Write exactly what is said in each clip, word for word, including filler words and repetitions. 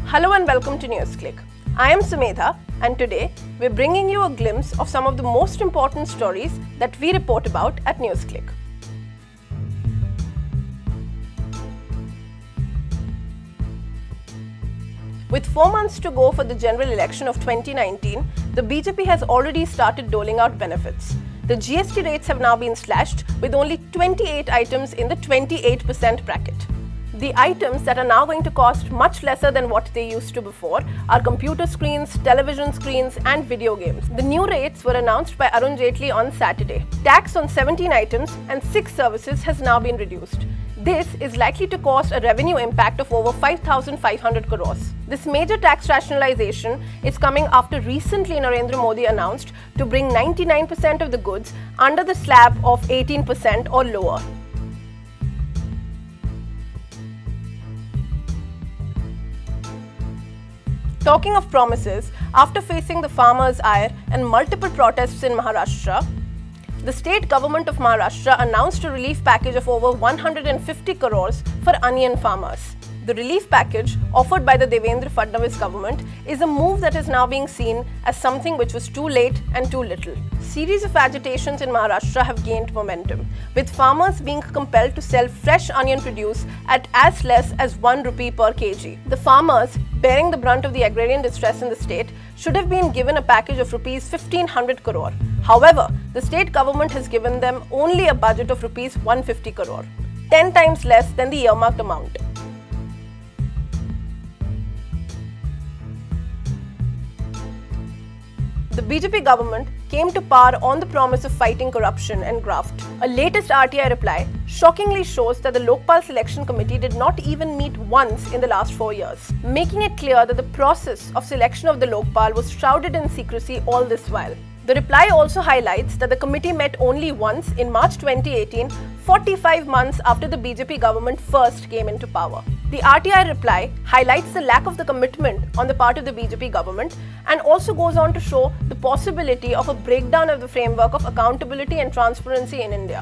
Hello and welcome to Newsclick. I am Sumedha and today we're bringing you a glimpse of some of the most important stories that we report about at Newsclick. With four months to go for the general election of twenty nineteen, the B J P has already started doling out benefits. The G S T rates have now been slashed with only twenty-eight items in the twenty-eight percent bracket. The items that are now going to cost much lesser than what they used to before are computer screens, television screens and video games. The new rates were announced by Arun Jaitley on Saturday. Tax on seventeen items and six services has now been reduced. This is likely to cause a revenue impact of over five thousand five hundred crores. This major tax rationalization is coming after recently Narendra Modi announced to bring ninety-nine percent of the goods under the slab of eighteen percent or lower. Talking of promises, after facing the farmers' ire and multiple protests in Maharashtra, the state government of Maharashtra announced a relief package of over one hundred fifty crores for onion farmers. The relief package offered by the Devendra Fadnavis government is a move that is now being seen as something which was too late and too little. Series of agitations in Maharashtra have gained momentum, with farmers being compelled to sell fresh onion produce at as less as one rupee per kg. The farmers, bearing the brunt of the agrarian distress in the state, should have been given a package of rupees fifteen hundred crore. However, the state government has given them only a budget of rupees one hundred fifty crore, ten times less than the earmarked amount. The B J P government came to power on the promise of fighting corruption and graft. A latest R T I reply shockingly shows that the Lokpal selection committee did not even meet once in the last four years, making it clear that the process of selection of the Lokpal was shrouded in secrecy all this while. The reply also highlights that the committee met only once in March twenty eighteen, forty-five months after the B J P government first came into power. The R T I reply highlights the lack of the commitment on the part of the B J P government and also goes on to show the possibility of a breakdown of the framework of accountability and transparency in India.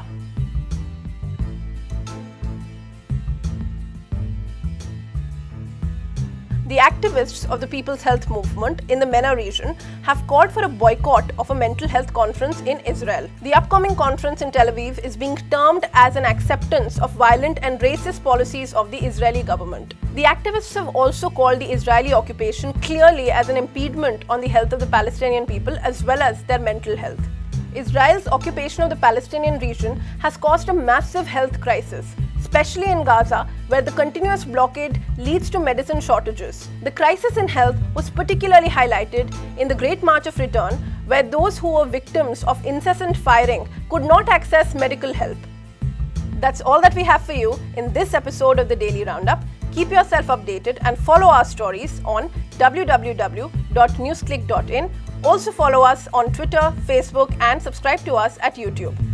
The activists of the People's Health Movement in the MENA region have called for a boycott of a mental health conference in Israel. The upcoming conference in Tel Aviv is being termed as an acceptance of violent and racist policies of the Israeli government. The activists have also called the Israeli occupation clearly as an impediment on the health of the Palestinian people as well as their mental health. Israel's occupation of the Palestinian region has caused a massive health crisis, especially in Gaza, where the continuous blockade leads to medicine shortages. The crisis in health was particularly highlighted in the Great March of Return, where those who were victims of incessant firing could not access medical help. That's all that we have for you in this episode of the Daily Roundup. Keep yourself updated and follow our stories on w w w dot newsclick dot in. Also follow us on Twitter, Facebook and subscribe to us at YouTube.